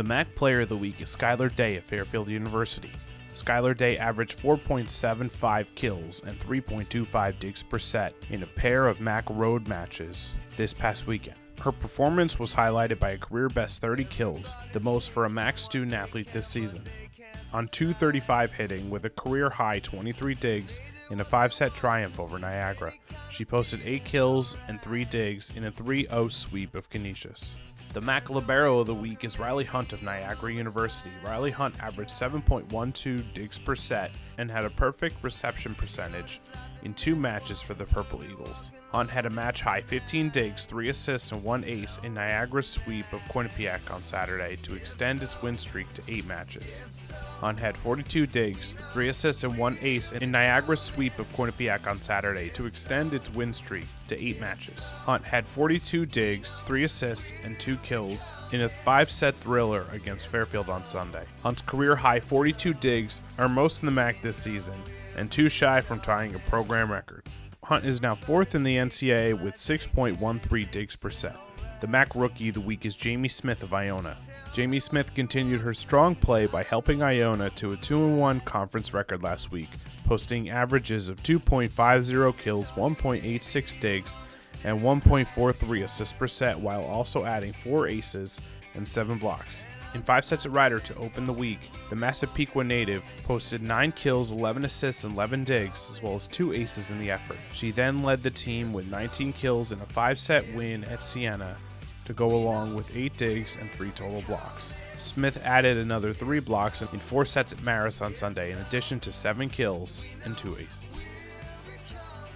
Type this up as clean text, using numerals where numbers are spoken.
The MAAC Player of the Week is Skyler Day of Fairfield University. Skyler Day averaged 4.75 kills and 3.25 digs per set in a pair of MAAC road matches this past weekend. Her performance was highlighted by a career-best 30 kills, the most for a MAAC student athlete this season. On .235 hitting with a career-high 23 digs in a 5-set triumph over Niagara, she posted 8 kills and 3 digs in a 3-0 sweep of Canisius. The MAAC Libero of the Week is Rylee Hunt of Niagara University. Rylee Hunt averaged 7.12 digs per set and had a perfect reception percentage in 2 matches for the Purple Eagles. Hunt had a match-high 15 digs, 3 assists, and 1 ace in Niagara's sweep of Quinnipiac on Saturday to extend its win streak to 8 matches. Hunt had 42 digs, 3 assists, and 1 ace in Niagara's sweep of Quinnipiac on Saturday to extend its win streak to 8 matches. Hunt had 42 digs, 3 assists, and 2 kills in a 5-set thriller against Fairfield on Sunday. Hunt's career-high 42 digs are most in the MAAC this season, and 2 shy from tying a program record. Hunt is now 4th in the NCAA with 6.13 digs per set. The MAAC Rookie of the Week is Jamie Smith of Iona. Jamie Smith continued her strong play by helping Iona to a 2-1 conference record last week, posting averages of 2.50 kills, 1.86 digs, and 1.43 assists per set, while also adding 4 aces and 7 blocks. In 5 sets at Ryder to open the week, the Massapequa native posted 9 kills, 11 assists, and 11 digs, as well as 2 aces in the effort. She then led the team with 19 kills in a 5-set win at Siena to go along with 8 digs and 3 total blocks. Smith added another 3 blocks in 4 sets at Maris on Sunday, in addition to 7 kills and 2 aces.